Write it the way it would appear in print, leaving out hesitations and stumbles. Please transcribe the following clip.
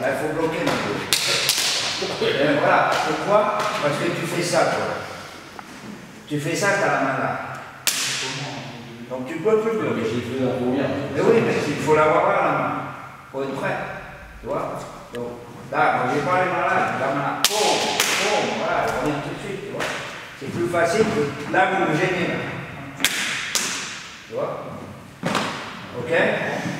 Là, il faut bloquer un peu. Et voilà. Pourquoi? Parce que tu fais ça, toi. Tu fais ça, tu as la main là. Donc tu peux plus bloquer. J'ai fait la première. Mais oui, mais il faut l'avoir là, la main. Pour être prêt. Tu vois? Donc là, quand j'ai pas les mains là, la main là. Voilà, on revient tout de suite, tu vois. C'est plus facile que là, vous me gênez. Là. Tu vois? Ok?